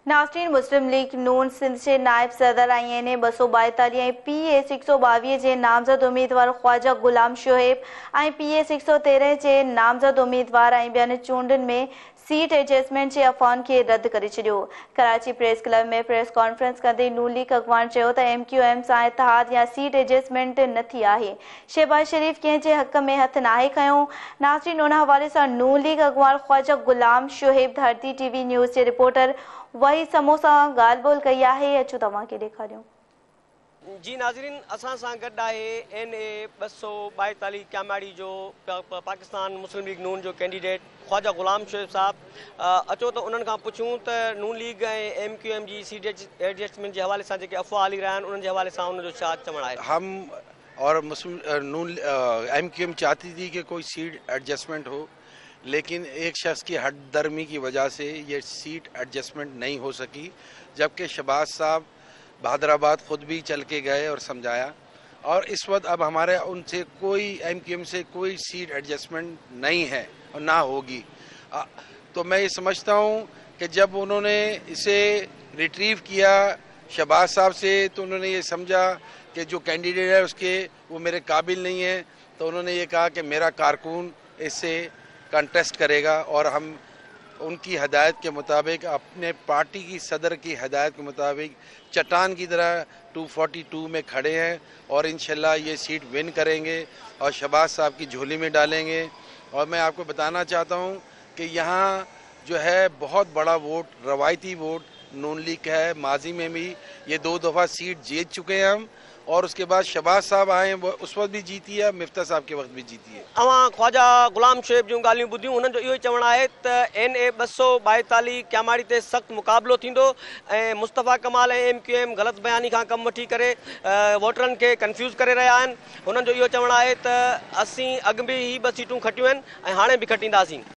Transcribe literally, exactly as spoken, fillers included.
नाज़रीन, मुस्लिम लीग नून सिंध जे नायब सदर आई एन ए ॿ सौ ॿाएतालीह ऐं पी एस हिकु सौ ॿावीह जे नामज़द उम्मीदवार ख्वाजा गुलाम शोएब ऐं पी एस हिकु सौ तेरहं जे नामज़द उम्मीदवार ऐं ॿियनि चूंडुनि में सीट एडजस्टमेंट जे अफ़वाहनि खे रद्द करे छॾियो। कराची प्रेस क्लब में प्रेस कॉन्फ्रेंस कंदे नून लीग अॻवान चयो त एम क्यू एम सां इतिहाद या सीट एडजस्टमेंट न थी आहे। शहबाज शरीफ कंहिं जे हक़ में हथ नाहे खयो। नाज़रीन, उन हवाले सां नून लीग अॻवान ख्वाजा गुलाम शोएब धरती टीवी न्यूज़ जे रिपोर्टर वही समो सां ॻाल्हि ॿोल कई आहे। अचो तव्हांखे ॾेखारियूं। जी नाज़रीन, असां सां गॾु आहे एन ए ॿ सौ ॿाएतालीह क्यामाड़ी जो पाकिस्तान मुस्लिम लीग नून जो कैंडिडेट ख्वाजा गुलाम शोएब साहब। अचो त उन्हनि खां पुछूं त नून लीग ऐं एम क्यू एम जी सीट एडजस्टमेंट जे हवाले सां जेके अफ़वाह हली रहिया आहिनि उन्हनि जे हवाले सां उनजो छा चवणु आहे। हम और मुस्लिम नून एम क्यू एम चाहती थी कि कोई सीट एडजस्टमेंट हो, लेकिन एक शख्स की हद दर्मी की वजह से ये सीट एडजस्टमेंट नहीं हो सकी, जबकि शहबाज साहब बहादराबाद ख़ुद भी चल के गए और समझाया, और इस वक्त अब हमारे उनसे कोई एम क्यू एम से कोई सीट एडजस्टमेंट नहीं है और ना होगी। तो मैं ये समझता हूँ कि जब उन्होंने इसे रिट्रीव किया शहबाज साहब से, तो उन्होंने ये समझा कि जो कैंडिडेट है उसके वो मेरे काबिल नहीं है, तो उन्होंने ये कहा कि मेरा कारकुन इससे कंटेस्ट करेगा और हम उनकी हदायत के मुताबिक, अपने पार्टी की सदर की हदायत के मुताबिक चट्टान की तरह दो सौ बयालीस में खड़े हैं और इंशाल्लाह ये सीट विन करेंगे और शहबाज साहब की झोली में डालेंगे। और मैं आपको बताना चाहता हूँ कि यहाँ जो है बहुत बड़ा वोट, रवायती वोट नून लीग का है। माजी में भी ये दो दफ़ा सीट जीत चुके हैं हम, और उसके बाद शहबाज साहब आए वो उस वक्त भी जीती है, मिफ्ता साहब के वक्त भी जीती है। अवां ख्वाजा गुलाम शोएब जूं ॻाल्हियूं ॿुधियूं, उन्हनि जो इहो ई चवणु आहे त एन ए ॿ सौ ॿाएतालीह क्यामाड़ी ते सख़्तु मुक़ाबिलो थींदो ऐं मुस्तफ़ा कमाल ऐं एम क्यू एम ग़लति बयानी खां कमु वठी करे वोटरनि खे कंफ्यूज़ करे रहिया आहिनि। हुननि जो इहो चवणु आहे त असीं अॻु बि ही ॿ सीटूं खटियूं आहिनि ऐं हाणे बि खटींदासीं।